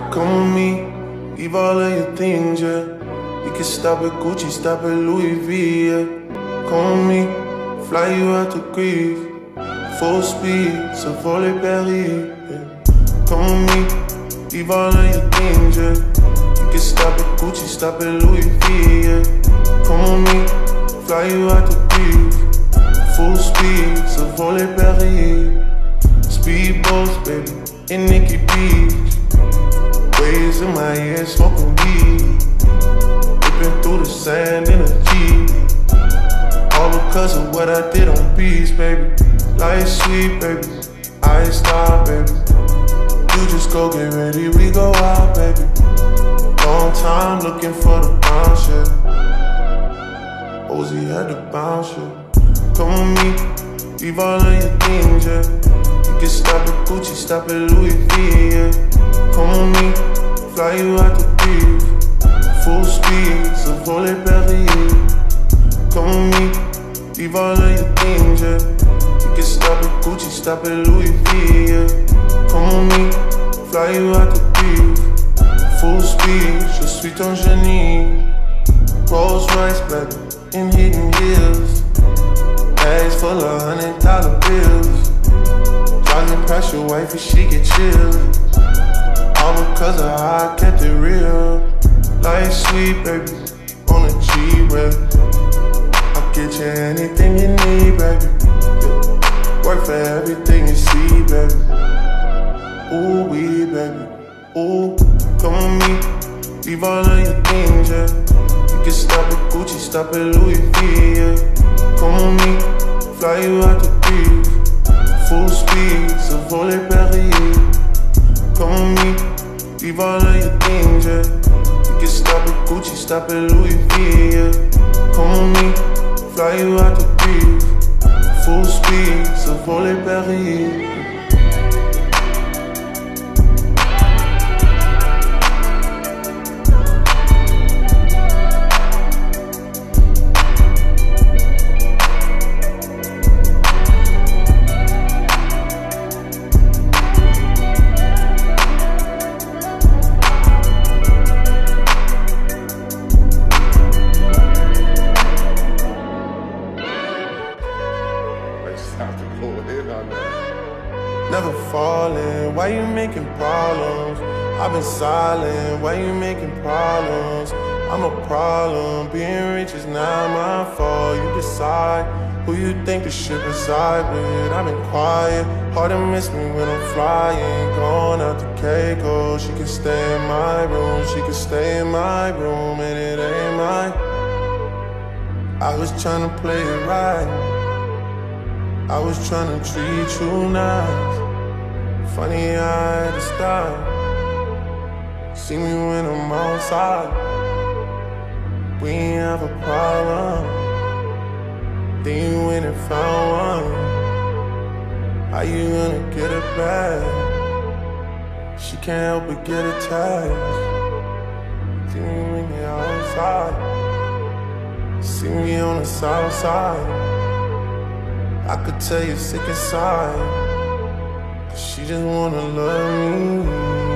Come with me, leave all of your things, yeah. You can stop at Gucci, stop at Louis V, yeah. Come with me, fly you out to Greece. Full speed, so volley Paris, yeah. Come with me, leave all of your things, yeah. You can stop at Gucci, stop at Louis V, yeah. Come with me, fly you out to Greece. Full speed, so volley Paris. Speedboats, baby, in Nikki Beach. Waves in my head, smoking weed. Whipping through the sand in a Jeep. All because of what I did on beats, baby. Life sweet, baby, iced out, baby. You just go get ready, we go out, baby. Long time looking for the bounce, yeah. Ozzy had to bounce, yeah. Come with me, leave all of your things, yeah. You can stop at Gucci, stop at Louis V, yeah. Come with me, fly you out to Greece. Full speed, so volley Paris. Come with me, leave all of your things, yeah. You can stop at Gucci, stop at Louis V, yeah. Come with me, fly you out to Greece. Full speed, je suis ton génie. Rolls Royce, baby, in hidden hills. Bags full of $100 bills. Driving past your wife and she get chills. All because of how I kept it real. Life sweet, baby, on a G-Way. I'll get you anything you need, baby. Work for everything you see, baby. Ooh, we, baby. Ooh, come with me, leave all of your things, yeah. You can stop at Gucci, stop at Louis V, yeah. Come with me, fly you out to Greece. Full speed, so volley Paris. Come with me, leave all of your things, yeah. You can stop at Gucci, stop at Louis V, yeah. Come with me, fly you out to Greece. Full speed, so volley Paris. Never falling, why you making problems? I've been silent, why you making problems? I'm a problem, being rich is not my fault. You decide who you think the ship reside with. I've been quiet, hard to miss me when I'm flying. Going out to Keiko, she can stay in my room. She can stay in my room and it ain't mine. I was trying to play it right, I was trying to treat you nice. Funny I had to stop. See me when I'm outside. We ain't have a problem. Then you went and found one. How you gonna get it back? She can't help but get attached. See me when you're outside. See me on the south side. I could tell you're sick inside, 'cause she just wanna love me.